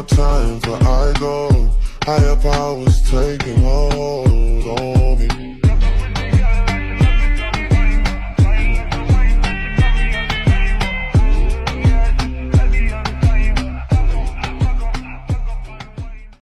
Time for I go, higher powers taking a hold.